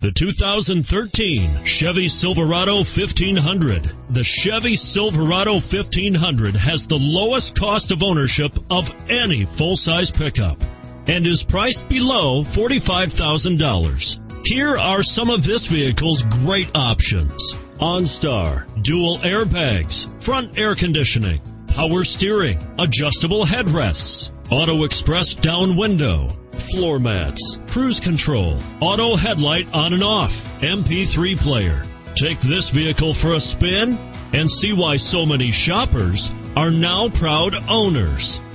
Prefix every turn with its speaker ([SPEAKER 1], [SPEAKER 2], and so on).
[SPEAKER 1] The 2013 Chevy Silverado 1500. The Chevy Silverado 1500 has the lowest cost of ownership of any full-size pickup and is priced below $45,000. Here are some of this vehicle's great options: OnStar, dual airbags, front air conditioning, power steering, adjustable headrests, Auto Express down window, floor mats, cruise control, auto headlight on and off, MP3 player. Take this vehicle for a spin and see why so many shoppers are now proud owners.